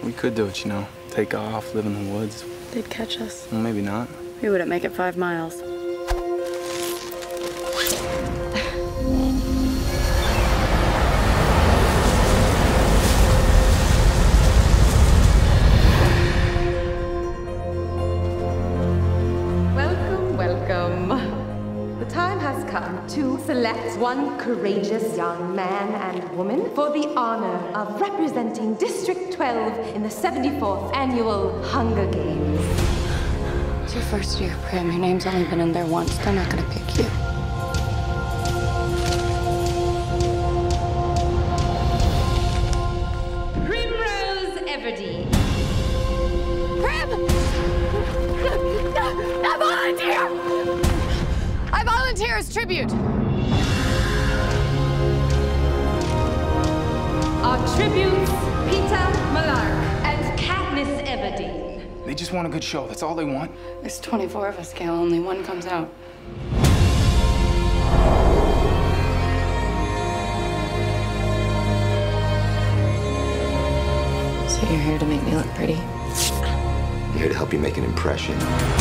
We could do it, you know. Take off, live in the woods. They'd catch us. Well, maybe not. We wouldn't make it 5 miles. Welcome, welcome. The time has come to select one courageous young man and woman for the honor of representing District 12 in the 74th Annual Hunger Games. It's your first year, Prim. Your name's only been in there once. They're not gonna pick you. Primrose Everdeen. Prim! I volunteer! I volunteer as tribute. Our tributes, Peter Malark and Katniss Everdeen. They just want a good show. That's all they want. There's 24 of us, Gail. Only one comes out. So you're here to make me look pretty? I'm here to help you make an impression.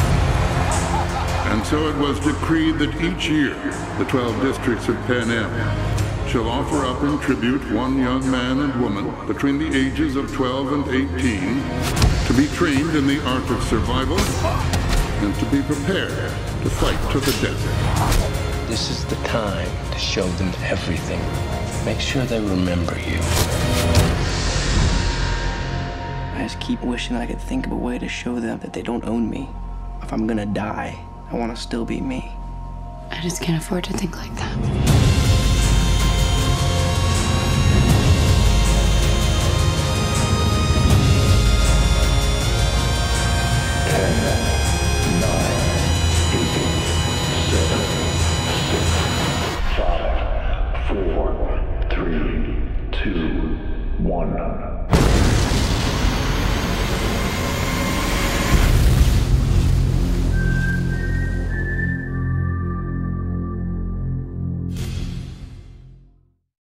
And so it was decreed that each year, the 12 districts of Pan Am shall offer up in tribute one young man and woman between the ages of 12 and 18 to be trained in the art of survival and to be prepared to fight to the death. This is the time to show them everything. Make sure they remember you. I just keep wishing that I could think of a way to show them that they don't own me. If I'm gonna die, I want to still be me. I just can't afford to think like that.